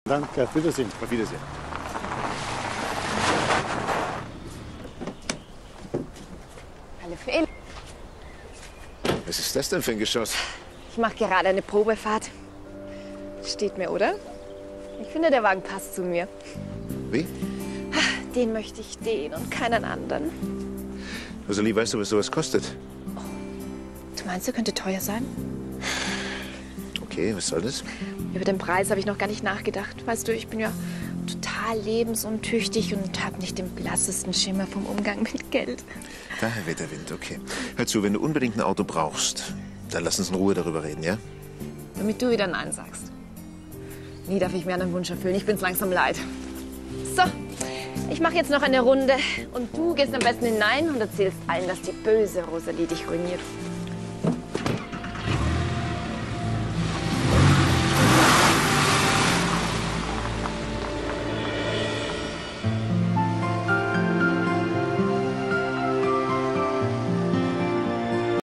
Danke, auf Wiedersehen. Auf Wiedersehen. Hallo Phil. Was ist das denn für ein Geschoss? Ich mache gerade eine Probefahrt. Steht mir, oder? Ich finde, der Wagen passt zu mir. Wie? Den möchte ich, den und keinen anderen. Rosalie, weißt du, was sowas kostet? Du meinst, er könnte teuer sein? Okay, was soll das? Über den Preis habe ich noch gar nicht nachgedacht. Weißt du, ich bin ja total lebensuntüchtig und habe nicht den blassesten Schimmer vom Umgang mit Geld. Daher weht der Wind, okay. Hör zu, wenn du unbedingt ein Auto brauchst, dann lass uns in Ruhe darüber reden, ja? Damit du wieder Nein sagst. Nie darf ich mir einen Wunsch erfüllen. Ich bin's langsam leid. So, ich mache jetzt noch eine Runde. Und du gehst am besten hinein und erzählst allen, dass die böse Rosalie dich ruiniert.